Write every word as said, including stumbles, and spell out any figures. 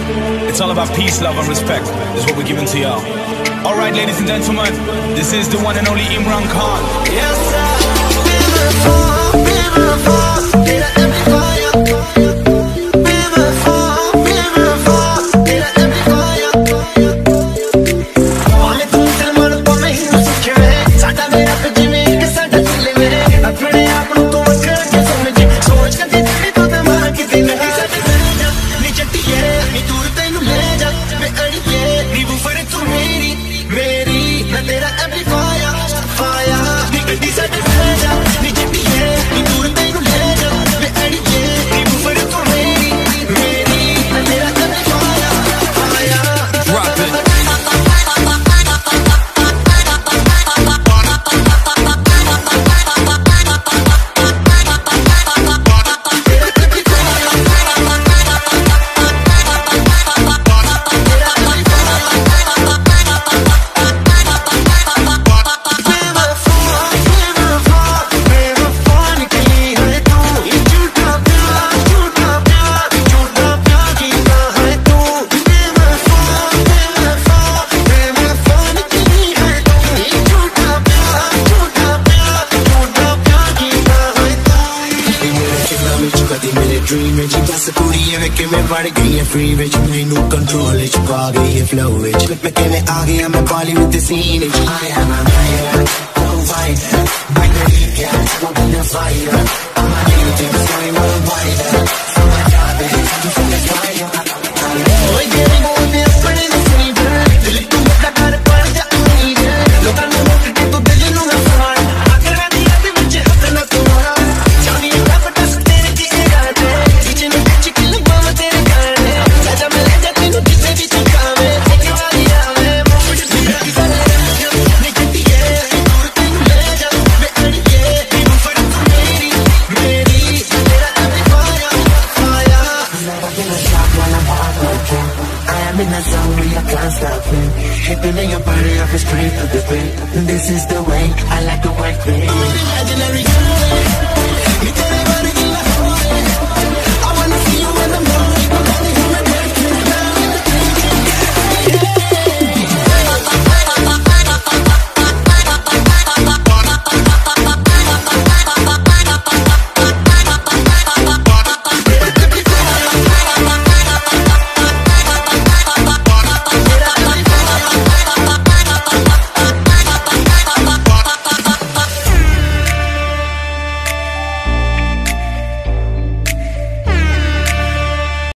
It's all about peace, love, and respect. Is what we're giving to y'all. All right, ladies and gentlemen, this is the one and only Imran Khan. Yes, sir. Beautiful, beautiful, तेरा amplifier. Beautiful, beautiful, तेरा amplifier. वाले तुम दिल मन को मैं ही सुख में, साडा मेरा पिजी में एक साडा दिल में, अपने आप को तो कर के समझे, सोच कर दिल तो दिमाग की दिल है, साडे मेरे जा, निचटी है, नी दूर तेनू ले जा, मैं अड़ी है, नी वो फरे तू मेरी, मेरी, मैं तेरा amplifier, fire, नी गड्डी साडे मेरे जा, निचटी है, नी दूर तेनू ले जा, मैं अड़ी है, नी वो फरे तू मेरी, मेरी, मैं तेरा amplifier, fire. Drop it. बढ़ गई है फ्री विच मैनू कंट्रोल विच पा गई है फ्लो विच मैं कहने आ गया मैं Bollywood the scene which I am a fire oh fire by the heat वो बिना fire I'm a native so I'm a wider so my job is to satisfy you ओए तेरी बोलते अपने नसीब दिल तू मेरा घर पर जा उम्मीद लोकां नू मुक के तू दिल नू ना फाड़ अगर मैं दिया ते विच हक ना तोड़ा जानी रब दस तेरे की इरादे जिचे नू बिच के लगा मैं तेरे गाने जा मैं ले जा तेनू जिथे भी तू जावे एक बारी आवे मोमेंट सी सारे निकटी है दूर तेनू ले जा मैं अड़ी है तू फड़ तू मेरी मेरी तेरा amplifier fire never been a shock when I'm heartbroken I am in a zone where I can't stop it hipping in your body off straight to the beat this is the way I like to work it imaginary